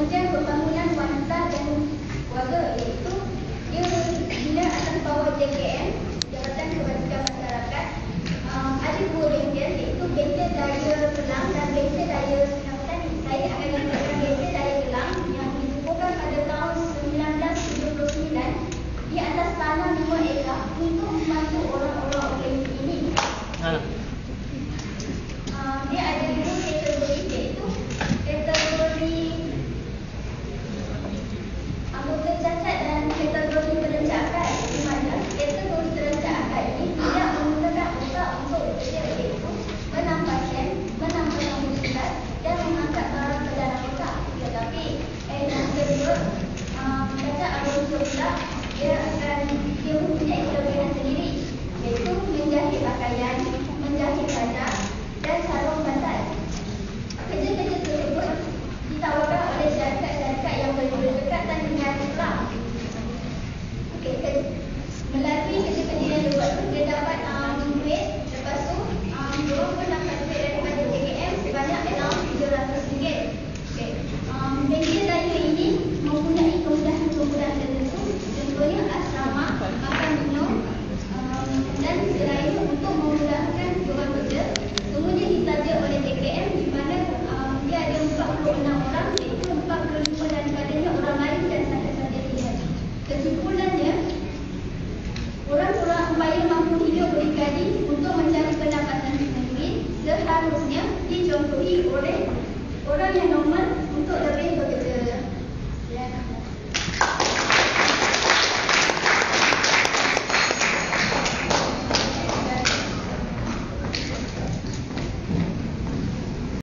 Kemudian pembangunan wanita dan keluarga, iaitu dia bina atas bawah JKM, Jabatan Kebajikan Masyarakat. Ada dua bengkel, iaitu bengkel daya kelang dan bengkel daya petani. Saya akan mengatakan bengkel daya kelang yang dibukukan pada tahun 1979 di atas tanah 5 ekar untuk membantu orang-orang OKP ini. Dia ada dua kategori, iaitu kategori anggota cacat dan kategori terancam akal. Di mana kategori terancam akal ini tidak menggunakan otak untuk bekerja, iaitu menang pasien, menang penambung surat dan mengangkat barang ke dalam otak. Tetapi yang kedua, cacat anggota pula dia mempunyai kelebihan sendiri, iaitu menjahit pakaian,